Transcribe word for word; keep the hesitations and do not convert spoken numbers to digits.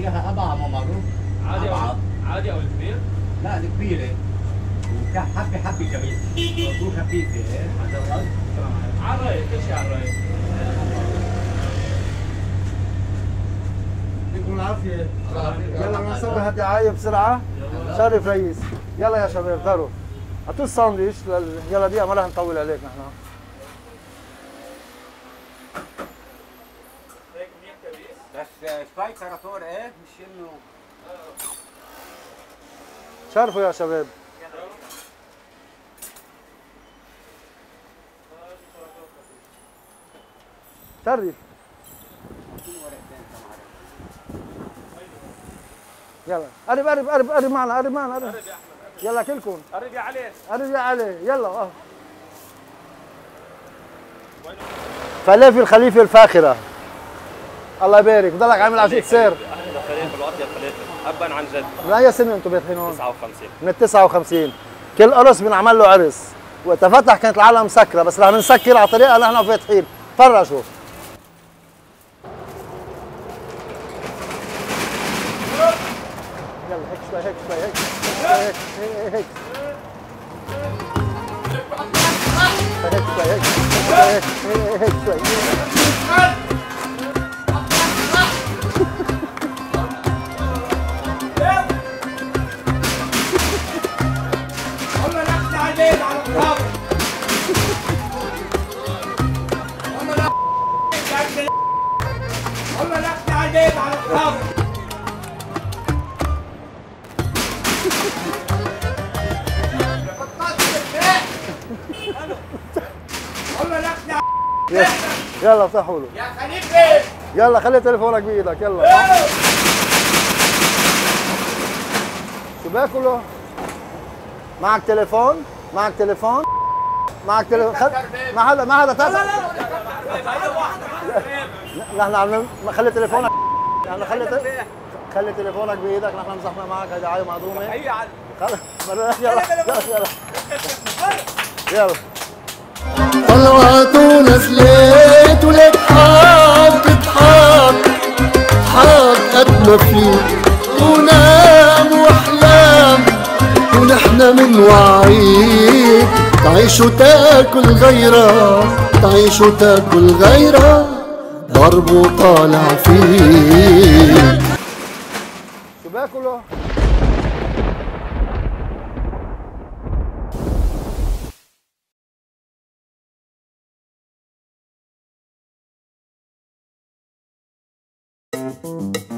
اياها ابعه ما معروف. عادي او عادي او الكبير؟ لا الكبيره وحبه حبه كمان تكون خفيفه ايه هذا الغد على الرايق كل شيء على الرايق. يعطيكم العافيه. يلا بدنا نسوي هالدعايه بسرعه. شرف رئيس. يلا يا شباب داروا اعطوا الساندويتش لل... يلا دقيقه ما رح نطول عليك نحن. بس شوي تراتور ايه مش انه شرفوا يا شباب. شرف. يلا قرب قرب قرب قرب معنا قرب معنا قرب. يلا كلكم قرب يا علي. قرب يا علي يلا. اه فلافل الخليفه الفاخره. الله يبارك بضلك عامل عشية سير. احلى فلافل واطيب فلافل ابا عن جد. من اي سنه انتم فاتحين هون؟ تسعة وخمسين. من ال تسعة وخمسين. كل قرص بنعمل له عرس. وقت فتح كانت العالم مسكره بس رح نسكر على طريقه نحن فاتحين. فرجوا. يلا هيك شوي هيك شوي هيك هيك هيك هيك هيك شوي هيك هيك هيك شوي. والله نحن عليك على الطاولة. والله نحن والله نحن عليك على الطاولة. والله نحن يلا افتحوا له. يا خليفة. يلا خلي تليفونك بايدك يلا. شو باكله؟ معك تليفون؟ معك تليفون؟ معك تليفون؟ خل... ما حدا ما حدا تابع. نحن عم خلي تليفونك نحن خلي تل... خلي تليفونك بايدك نحن مزحنا معك هيدي دعاية معدومة. هي على يلا يلا يلا يلا. طلعت ونزلت ولك حاب تضحك حاب قد ما فيك ونام واحلام ونحن من وعيك تعيش وتاكل غيرك تعيش وتاكل غيرك ضرب وطالع فيك. شو باكله؟ Thank you.